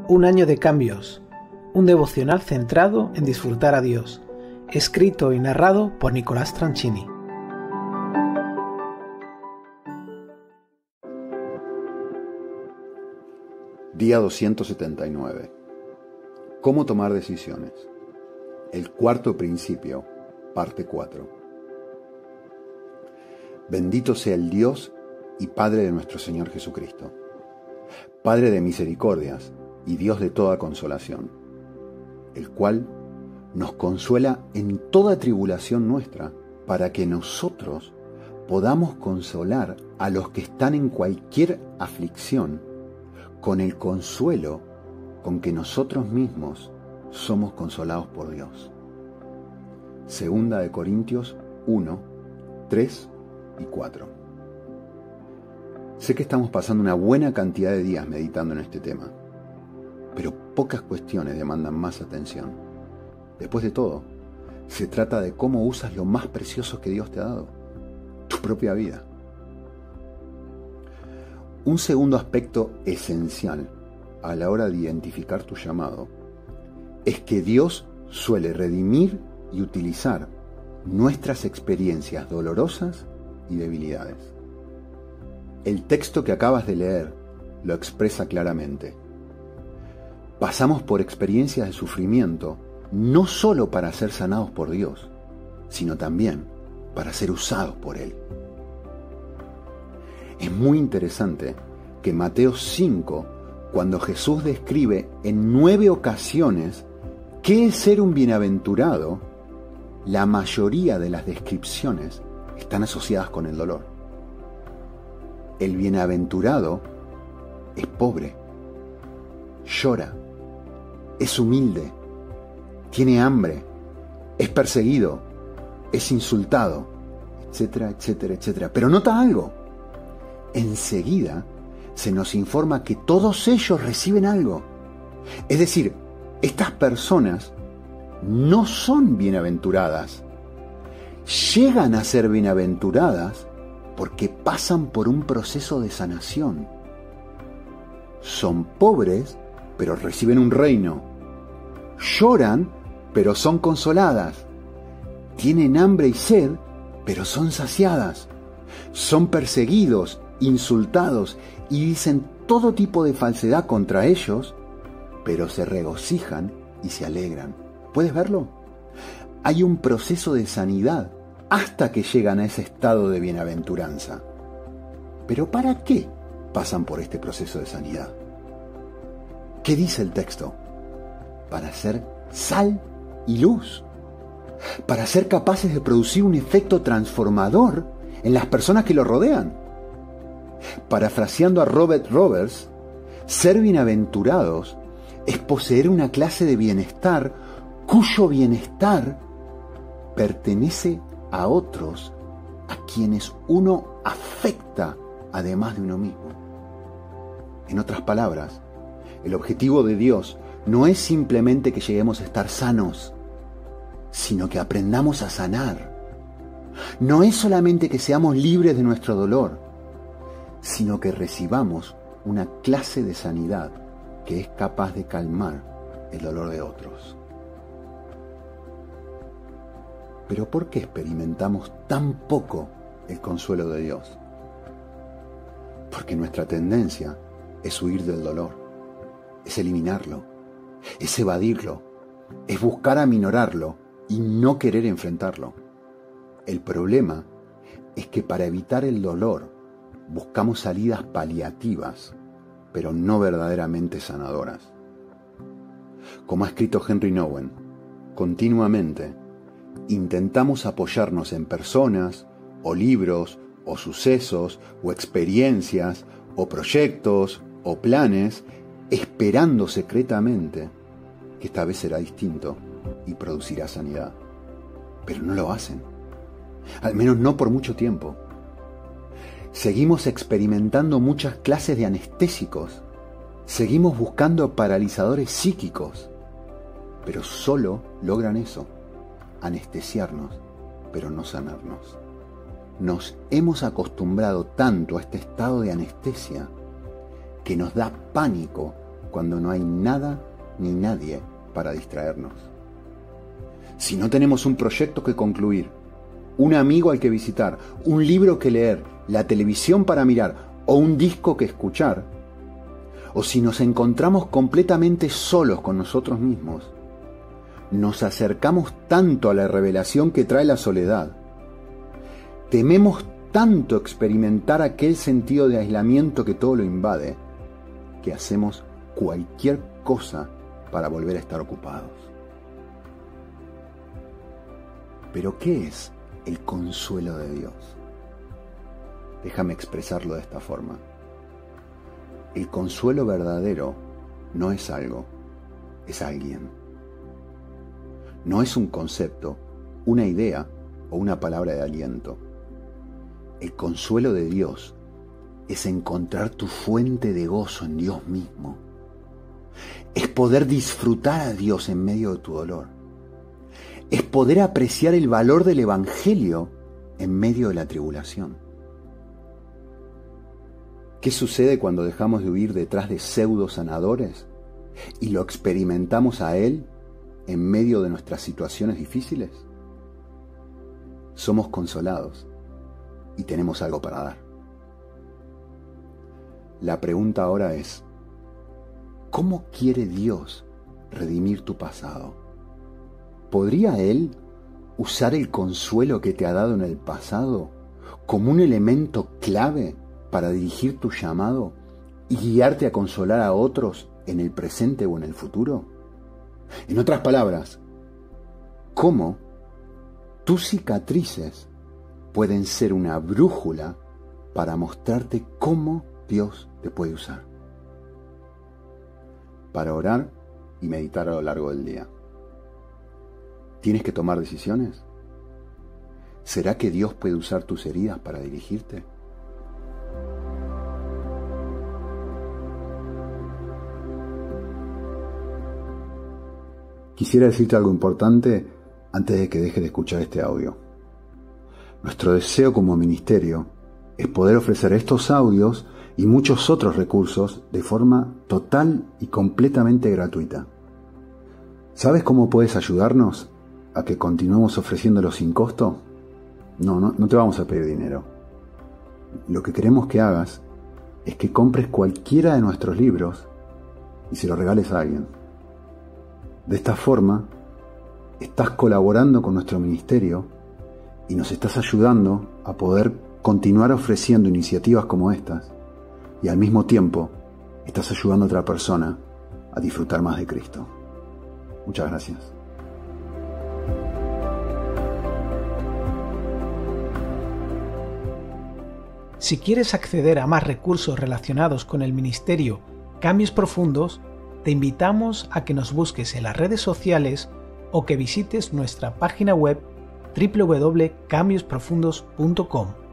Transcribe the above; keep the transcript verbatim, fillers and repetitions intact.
Un año de cambios, un devocional centrado en disfrutar a Dios, escrito y narrado por Nicolás Tranchini. Día doscientos setenta y nueve. ¿Cómo tomar decisiones? El cuarto principio, parte cuatro. Bendito sea el Dios y Padre de nuestro Señor Jesucristo, Padre de misericordias y Dios de toda consolación, el cual nos consuela en toda tribulación nuestra, para que nosotros podamos consolar a los que están en cualquier aflicción, con el consuelo con que nosotros mismos somos consolados por Dios. Segunda de Corintios uno, tres y cuatro. Sé que estamos pasando una buena cantidad de días meditando en este tema, pero pocas cuestiones demandan más atención. Después de todo, se trata de cómo usas lo más precioso que Dios te ha dado, tu propia vida. Un segundo aspecto esencial a la hora de identificar tu llamado es que Dios suele redimir y utilizar nuestras experiencias dolorosas y debilidades. El texto que acabas de leer lo expresa claramente. Pasamos por experiencias de sufrimiento no solo para ser sanados por Dios, sino también para ser usados por Él. Es muy interesante que Mateo cinco, cuando Jesús describe en nueve ocasiones qué es ser un bienaventurado, la mayoría de las descripciones están asociadas con el dolor. El bienaventurado es pobre, llora, es humilde, tiene hambre, es perseguido, es insultado, etcétera, etcétera, etcétera. Pero nota algo, enseguida se nos informa que todos ellos reciben algo. Es decir, estas personas no son bienaventuradas, llegan a ser bienaventuradas porque pasan por un proceso de sanación. Son pobres, pero reciben un reino. Lloran, pero son consoladas. Tienen hambre y sed, pero son saciadas. Son perseguidos, insultados y dicen todo tipo de falsedad contra ellos, pero se regocijan y se alegran. ¿Puedes verlo? Hay un proceso de sanidad hasta que llegan a ese estado de bienaventuranza. ¿Pero para qué pasan por este proceso de sanidad? ¿Qué dice el texto? Para ser sal y luz, para ser capaces de producir un efecto transformador en las personas que lo rodean. Parafraseando a Robert Roberts, ser bienaventurados es poseer una clase de bienestar cuyo bienestar pertenece a otros a quienes uno afecta además de uno mismo. En otras palabras, el objetivo de Dios no es simplemente que lleguemos a estar sanos, sino que aprendamos a sanar. No es solamente que seamos libres de nuestro dolor, sino que recibamos una clase de sanidad que es capaz de calmar el dolor de otros. Pero ¿por qué experimentamos tan poco el consuelo de Dios? Porque nuestra tendencia es huir del dolor, es eliminarlo, es evadirlo, es buscar aminorarlo y no querer enfrentarlo. El problema es que para evitar el dolor buscamos salidas paliativas, pero no verdaderamente sanadoras. Como ha escrito Henry Nouwen, continuamente intentamos apoyarnos en personas, o libros, o sucesos, o experiencias, o proyectos, o planes, esperando secretamente que esta vez será distinto y producirá sanidad. Pero no lo hacen, al menos no por mucho tiempo. Seguimos experimentando muchas clases de anestésicos, seguimos buscando paralizadores psíquicos, pero solo logran eso, anestesiarnos, pero no sanarnos. Nos hemos acostumbrado tanto a este estado de anestesia que nos da pánico cuando no hay nada ni nadie para distraernos. Si no tenemos un proyecto que concluir, un amigo al que visitar, un libro que leer, la televisión para mirar o un disco que escuchar, o si nos encontramos completamente solos con nosotros mismos, nos acercamos tanto a la revelación que trae la soledad, tememos tanto experimentar aquel sentido de aislamiento que todo lo invade, que hacemos cualquier cosa para volver a estar ocupados. Pero ¿qué es el consuelo de Dios? Déjame expresarlo de esta forma. El consuelo verdadero no es algo, es alguien. No es un concepto, una idea o una palabra de aliento. El consuelo de Dios es encontrar tu fuente de gozo en Dios mismo. Es poder disfrutar a Dios en medio de tu dolor. Es poder apreciar el valor del Evangelio en medio de la tribulación. ¿Qué sucede cuando dejamos de huir detrás de pseudo sanadores y lo experimentamos a Él en medio de nuestras situaciones difíciles? Somos consolados y tenemos algo para dar. La pregunta ahora es, ¿cómo quiere Dios redimir tu pasado? ¿Podría Él usar el consuelo que te ha dado en el pasado como un elemento clave para dirigir tu llamado y guiarte a consolar a otros en el presente o en el futuro? En otras palabras, ¿cómo tus cicatrices pueden ser una brújula para mostrarte cómo Dios te puede usar? Para orar y meditar a lo largo del día, ¿tienes que tomar decisiones? ¿Será que Dios puede usar tus heridas para dirigirte? Quisiera decirte algo importante antes de que dejes de escuchar este audio. Nuestro deseo como ministerio es poder ofrecer estos audios y muchos otros recursos de forma total y completamente gratuita. ¿Sabes cómo puedes ayudarnos a que continuemos ofreciéndolo sin costo? No, no, no te vamos a pedir dinero. Lo que queremos que hagas es que compres cualquiera de nuestros libros y se lo regales a alguien. De esta forma, estás colaborando con nuestro ministerio y nos estás ayudando a poder continuar ofreciendo iniciativas como estas, y al mismo tiempo estás ayudando a otra persona a disfrutar más de Cristo. Muchas gracias. Si quieres acceder a más recursos relacionados con el ministerio Cambios Profundos, te invitamos a que nos busques en las redes sociales o que visites nuestra página web doble u doble u doble u punto cambios profundos punto com.